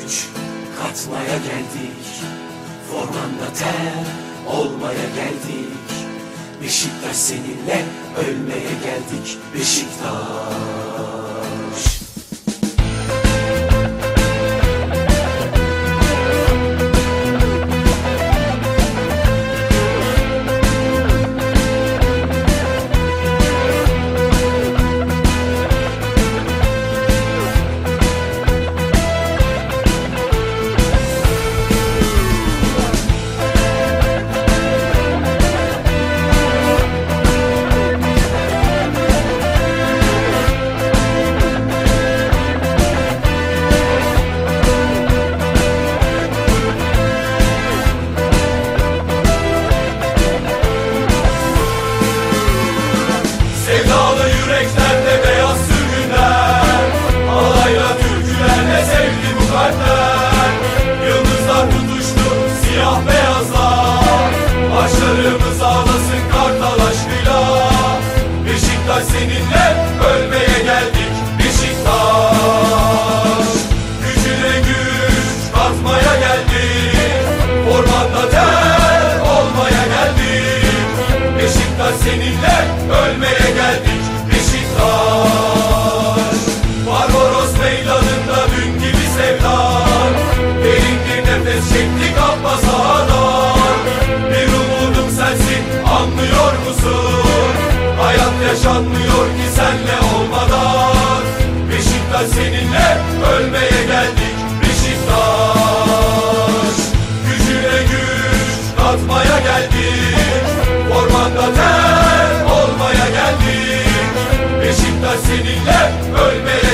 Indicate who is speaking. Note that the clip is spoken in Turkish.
Speaker 1: güç katmaya geldik. Formanda ter olmaya geldik. Beşiktaş seninle ölmeye geldik. Beşiktaş.
Speaker 2: Sevdalı yüreklerde beyaz sürgünler, alayla türkülerle sevdi bu kalpler. Yıldızlar tutuştu siyah beyazlar, başlarımız ağlasın kartal aşkıyla. Beşiktaş seninle ölmeye geldik. Beşiktaş gücüne güç katmaya geldik. Ormanda ter olmaya geldik. Beşiktaş seninle ölmeye geldik. Beşiktaş Barbaros meydanında dün gibi sevdan, derin bir nefes çektik Abbas Ağa'dan. Bir umudum sensin, anlıyor musun? Hayat yaşanmıyor ki senle olmadan. Beşiktaş seninle ölmeye geldik. Beşiktaş gücüne güç katmaya geldik. Ormanda ter olmaya geldik. Beşiktaş seninle ölmeye